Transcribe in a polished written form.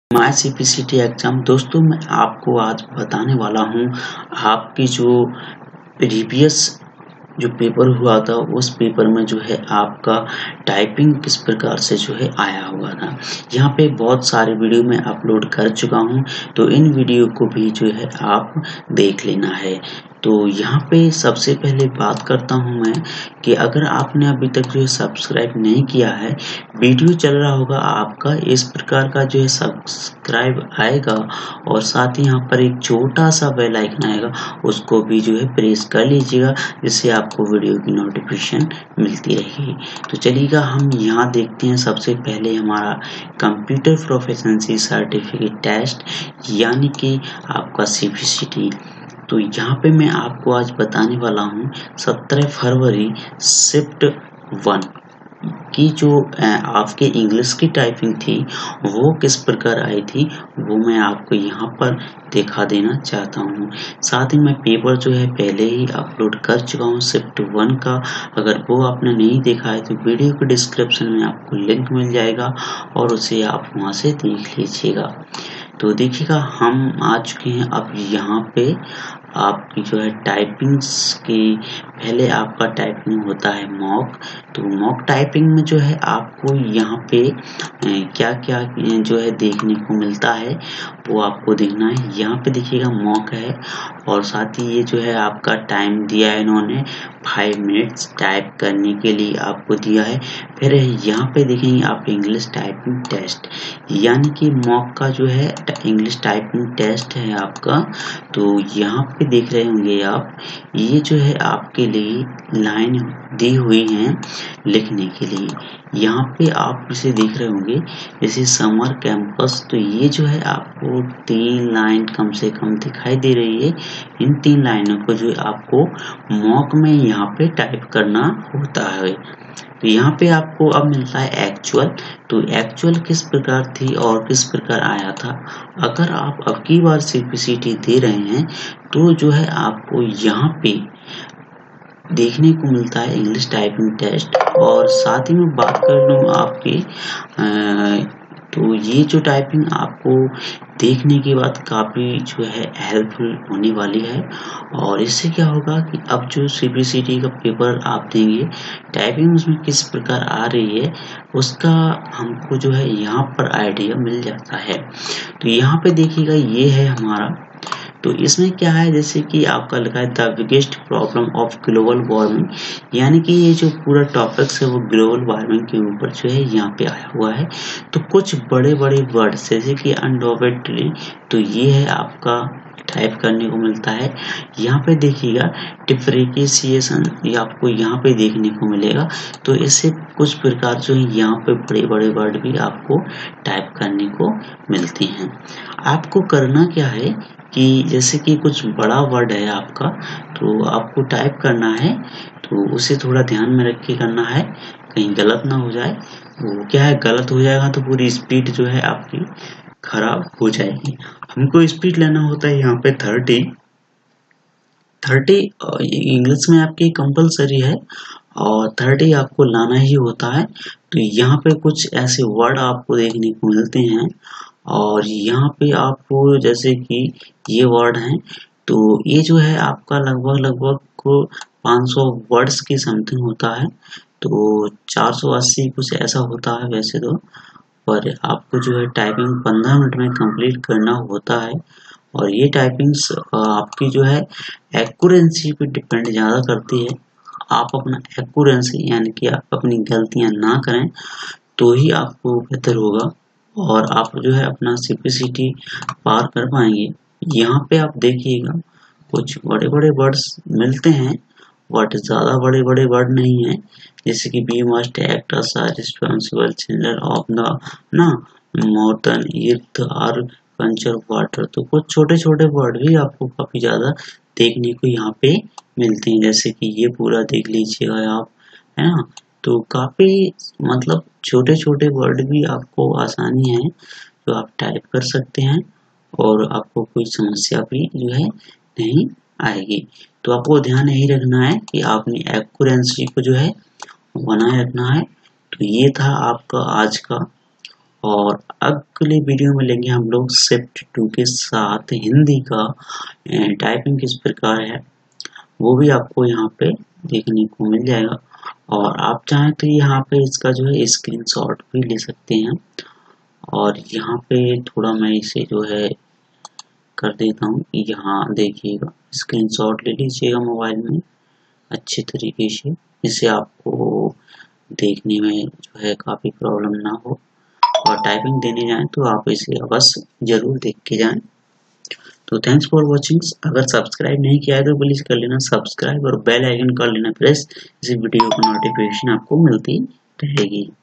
My CPCT exam. दोस्तों मैं आपको आज बताने वाला हूँ आपकी जो प्रीवियस जो पेपर हुआ था उस पेपर में जो है आपका टाइपिंग किस प्रकार से जो है आया हुआ था। यहाँ पे बहुत सारे वीडियो मैं अपलोड कर चुका हूँ, तो इन वीडियो को भी जो है आप देख लेना है। तो यहाँ पे सबसे पहले बात करता हूँ मैं कि अगर आपने अभी तक जो है सब्सक्राइब नहीं किया है, वीडियो चल रहा होगा आपका इस प्रकार का जो है सब्सक्राइब आएगा और साथ ही यहाँ पर एक छोटा सा बेल आइकन आएगा, उसको भी जो है प्रेस कर लीजिएगा, जिससे आपको वीडियो की नोटिफिकेशन मिलती रहेगी। तो चलिएगा हम यहाँ देखते हैं सबसे पहले हमारा कंप्यूटर प्रोफिशिएंसी सर्टिफिकेट टेस्ट यानी कि आपका सीपीसीटी। तो यहाँ पे मैं आपको आज बताने वाला हूँ 17 फरवरी शिफ्ट 1 की जो आपके इंग्लिश की टाइपिंग थी वो किस प्रकार आई थी, वो मैं आपको यहाँ पर दिखा देना चाहता हूँ। साथ ही मैं पेपर जो है पहले ही अपलोड कर चुका हूँ शिफ्ट 1 का। अगर वो आपने नहीं देखा है तो वीडियो के डिस्क्रिप्शन में आपको लिंक मिल जाएगा और उसे आप वहाँ से देख लीजिएगा। तो देखिएगा हम आ चुके हैं अब यहाँ पे आपकी जो है टाइपिंग्स की। पहले आपका टाइपिंग होता है मॉक। तो मॉक टाइपिंग में जो है आपको यहाँ पे क्या क्या जो है देखने को मिलता है वो आपको देखना है। यहाँ पे देखिएगा मॉक है और साथ ही ये जो है आपका टाइम दिया है इन्होंने 5 मिनट्स टाइप करने के लिए आपको दिया है। फिर यहाँ पे देखेंगे आप इंग्लिश टाइपिंग टेस्ट यानी कि मॉक का जो है इंग्लिश टाइपिंग टेस्ट है आपका। तो यहाँ पे देख रहे होंगे आप, ये जो है आपके लिए लाइन दी हुई है लिखने के लिए। यहाँ पे आप इसे देख रहे होंगे जैसे समर कैंपस। तो ये जो है आपको 3 लाइन कम से कम दिखाई दे रही है। इन 3 लाइनों को जो आपको मॉक में यहाँ पे टाइप करना होता है। तो यहाँ पे आपको अब मिलता है एक्चुअल। तो एक्चुअल किस प्रकार थी और किस प्रकार आया था, अगर आप अब की बार सीपीसीटी दे रहे हैं तो जो है आपको यहाँ पे देखने को मिलता है इंग्लिश टाइपिंग टेस्ट। और साथ ही में बात कर लूँ आपकी तो ये जो टाइपिंग आपको देखने के बाद काफ़ी जो है हेल्पफुल होने वाली है। और इससे क्या होगा कि अब जो सीपीसीटी का पेपर आप देंगे टाइपिंग उसमें किस प्रकार आ रही है उसका हमको जो है यहाँ पर आइडिया मिल जाता है। तो यहाँ पे देखिएगा ये है हमारा। तो इसमें क्या है, जैसे कि आपका लिखा है the biggest problem of global warming, यानी कि ये जो पूरा टॉपिक्स है वो ग्लोबल वार्मिंग के ऊपर जो है यहाँ पे आया हुआ है। तो कुछ बड़े बड़े वर्ड्स जैसे कि अनडोवेटली, तो ये है आपका टाइप करने को मिलता है। यहाँ पे देखिएगा डिफ्रेंशिएशन, ये आपको यहाँ पे देखने को मिलेगा। तो इससे कुछ प्रकार जो है यहाँ पे बड़े बड़े वर्ड भी आपको टाइप करने को मिलते हैं। आपको करना क्या है कि जैसे कि कुछ बड़ा वर्ड है आपका, तो आपको टाइप करना है, तो उसे थोड़ा ध्यान में रख के करना है, कहीं गलत ना हो जाए। वो क्या है, गलत हो जाएगा तो पूरी स्पीड जो है आपकी खराब हो जाएगी। हमको स्पीड लेना होता है यहाँ पे 30 इंग्लिश में आपकी कंपलसरी है और 30 आपको लाना ही होता है। तो यहाँ पे कुछ ऐसे वर्ड आपको देखने को मिलते हैं और यहाँ पे आपको जैसे कि ये वर्ड हैं, तो ये जो है आपका लगभग को 500 वर्ड्स की समथिंग होता है। तो 480 कुछ ऐसा होता है वैसे तो, पर आपको जो है टाइपिंग 15 मिनट में कंप्लीट करना होता है। और ये टाइपिंग्स आपकी जो है एक्यूरेंसी पे डिपेंड ज़्यादा करती है। आप अपना एक्यूरेंसी यानी कि आप अपनी गलतियां ना करें तो ही आपको बेहतर होगा और आप जो है अपना सीपीसीटी पार कर पाएंगे। यहाँ पे आप देखिएगा कुछ बड़े बड़े वर्ड्स मिलते हैं, बट ज़्यादा बड़े बड़े वर्ड नहीं है। जैसे कि we must act as a responsible children of the ना mortal earth are conserve water. तो कुछ छोटे छोटे वर्ड भी आपको काफ़ी ज़्यादा देखने को यहाँ पे मिलते हैं, जैसे कि ये पूरा देख लीजिएगा आप, है ना। तो काफ़ी मतलब छोटे छोटे वर्ड भी आपको आसानी है जो आप टाइप कर सकते हैं और आपको कोई समस्या भी जो है नहीं आएगी। तो आपको ध्यान यही रखना है कि आपने एक्यूरेंसी को जो है बनाए रखना है। तो ये था आपका आज का और अगले वीडियो में लेंगे हम लोग शिफ्ट 2 के साथ हिंदी का टाइपिंग किस प्रकार है वो भी आपको यहाँ पे देखने को मिल जाएगा। और आप चाहें तो यहाँ पे इसका जो है स्क्रीनशॉट भी ले सकते हैं। और यहाँ पे थोड़ा मैं इसे जो है कर देता हूँ, यहाँ देखिएगा स्क्रीनशॉट ले लीजिएगा मोबाइल में अच्छे तरीके से, इससे आपको देखने में जो है काफ़ी प्रॉब्लम ना हो। और टाइपिंग देने जाएं तो आप इसे अवश्य जरूर देख के जाएं। तो थैंक्स फॉर वॉचिंग। अगर सब्सक्राइब नहीं किया है तो प्लीज़ कर लेना सब्सक्राइब और बेल आइकन कर लेना प्रेस, इस वीडियो की नोटिफिकेशन आपको मिलती रहेगी।